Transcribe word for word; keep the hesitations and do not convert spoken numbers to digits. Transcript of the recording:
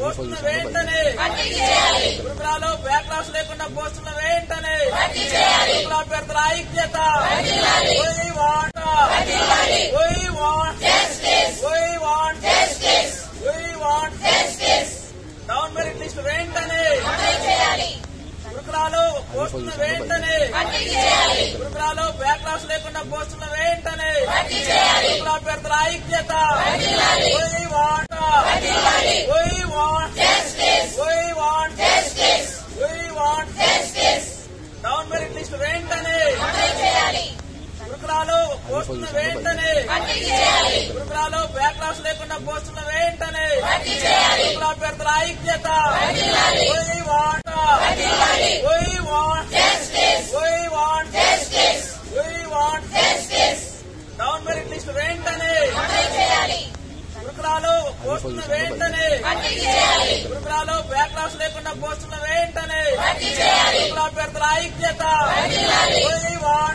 పోస్టులను వెంటనే గురుకులాలో బ్యాక్లాస్ లేకుండా పోస్టులను వెంటనే గురుకుల అభ్యర్థుల ఐక్యత We want We want justice We want justice We want justice down merit list వెంటనే గురుకులాలో పోస్టులను వెంటనే గురుకులాలో బ్యాక్లాస్ లేకుండా పోస్టులను వెంటనే గురుకుల అభ్యర్థుల ఐక్యత We want We want justice We want justice We want justice down merit list వెంటనే గురుకులాలో పోస్టులను వెంటనే గురుకులాలో బ్యాక్లాస్ లేకుండా పోస్టులను వెంటనే గురుకుల అభ్యర్థుల ఐక్యత We want We want justice We want justice We want justice down merit list వెంటనే గురుకులాలో పోస్టులను వెంటనే గురుకులాలో బ్యాక్లాస్ లేకుండా పోస్టులను వెంటనే గురుకుల అభ్యర్థుల ఐక్యత We want